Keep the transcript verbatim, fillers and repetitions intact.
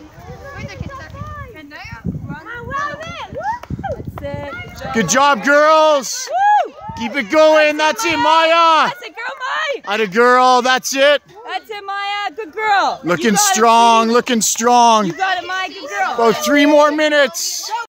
Good job, girls. Woo! Keep it going. That's it, Maya. That's it, girl, Maya. Atta girl. That's it. That's it, Maya. Good girl. Looking strong. Looking strong. You got it, Maya. Good girl. About three more minutes.